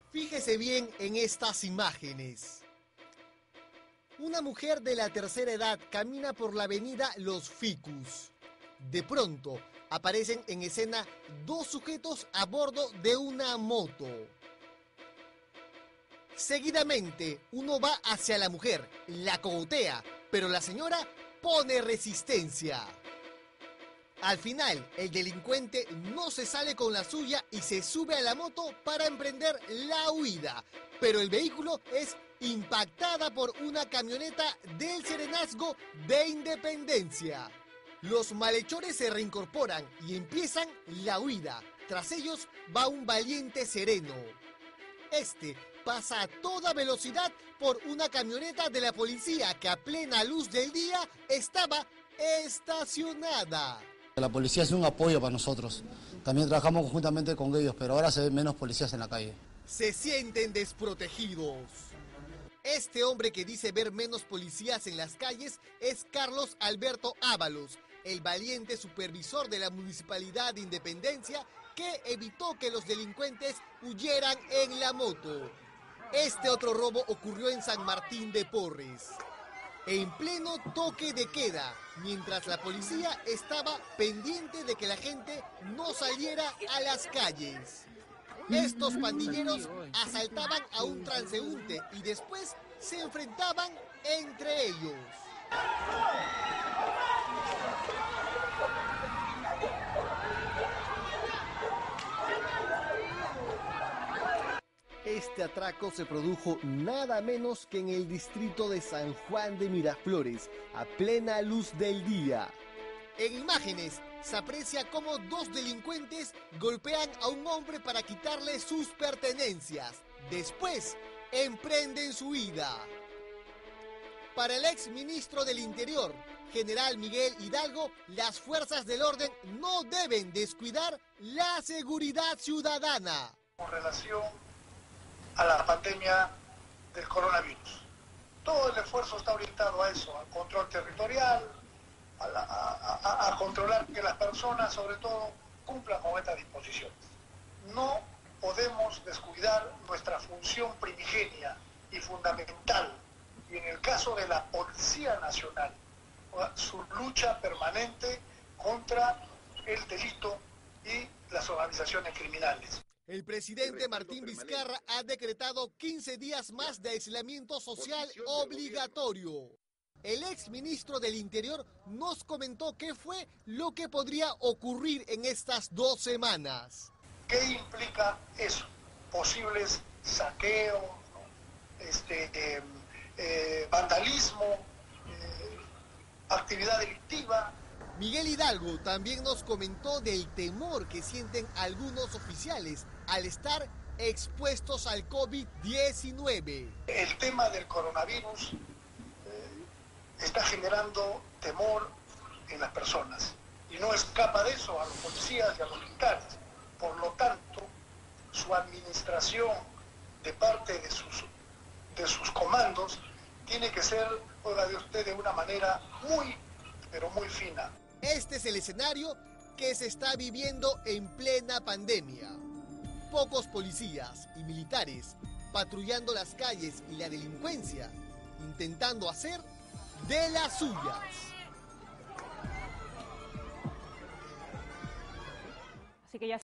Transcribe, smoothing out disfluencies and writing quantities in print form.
Fíjese bien en estas imágenes. Una mujer de la tercera edad camina por la avenida Los Ficus. De pronto, aparecen en escena dos sujetos a bordo de una moto. Seguidamente, uno va hacia la mujer, la cogotea, pero la señora pone resistencia. Al final, el delincuente no se sale con la suya y se sube a la moto para emprender la huida, pero el vehículo es impactada por una camioneta del Serenazgo de Independencia. Los malhechores se reincorporan y empiezan la huida. Tras ellos va un valiente sereno. Este pasa a toda velocidad por una camioneta de la policía que a plena luz del día estaba estacionada. La policía es un apoyo para nosotros. También trabajamos conjuntamente con ellos, pero ahora se ven menos policías en la calle. Se sienten desprotegidos. Este hombre que dice ver menos policías en las calles es Carlos Alberto Ábalos, el valiente supervisor de la Municipalidad de Independencia que evitó que los delincuentes huyeran en la moto. Este otro robo ocurrió en San Martín de Porres, en pleno toque de queda, mientras la policía estaba pendiente de que la gente no saliera a las calles. Estos pandilleros asaltaban a un transeúnte y después se enfrentaban entre ellos. Este atraco se produjo nada menos que en el distrito de San Juan de Miraflores, a plena luz del día. En imágenes se aprecia cómo dos delincuentes golpean a un hombre para quitarle sus pertenencias. Después, emprenden su huida. Para el ex ministro del Interior, general Miguel Hidalgo, las fuerzas del orden no deben descuidar la seguridad ciudadana. Con relación a la pandemia del coronavirus, todo el esfuerzo está orientado a eso, al control territorial, a controlar que las personas, sobre todo, cumplan con estas disposiciones. No podemos descuidar nuestra función primigenia y fundamental, y en el caso de la Policía Nacional, su lucha permanente contra el delito y las organizaciones criminales. El presidente Martín Vizcarra ha decretado 15 días más de aislamiento social obligatorio. El ex ministro del Interior nos comentó qué fue lo que podría ocurrir en estas 2 semanas. ¿Qué implica eso? Posibles saqueos, vandalismo, actividad delictiva. Miguel Hidalgo también nos comentó del temor que sienten algunos oficiales al estar expuestos al COVID-19. El tema del coronavirus está generando temor en las personas y no escapa de eso a los policías y a los militares. Por lo tanto, su administración de parte de sus comandos tiene que ser, oiga de usted, de una manera muy, pero muy fina. Este es el escenario que se está viviendo en plena pandemia. Pocos policías y militares patrullando las calles y la delincuencia, intentando hacer de las suyas. Así que ya